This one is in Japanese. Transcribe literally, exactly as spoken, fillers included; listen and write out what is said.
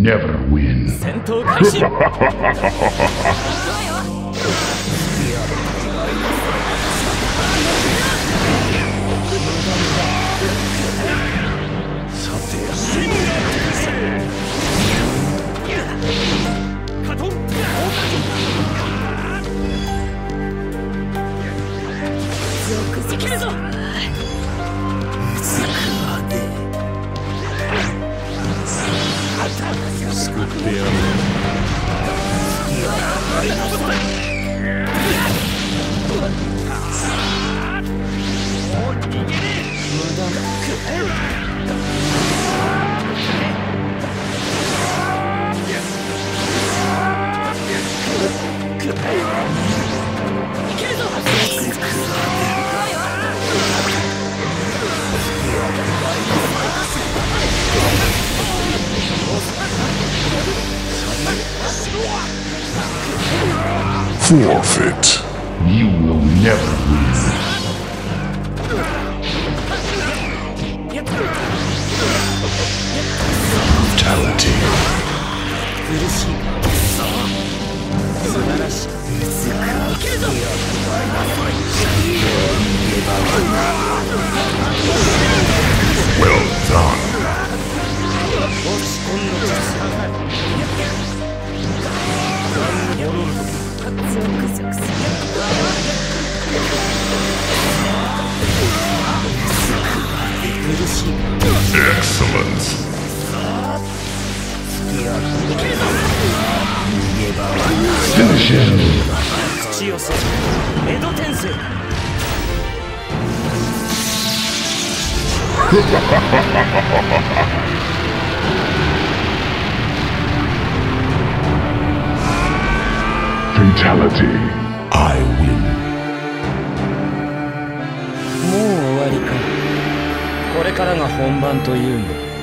never win. 戦闘開始。いけるぞ。救ってやる。 Forfeit. You will never win. Brutality. Well done. Excellent. Finish him. Fatality. I win. もう終わりか。これからが本番というんだ。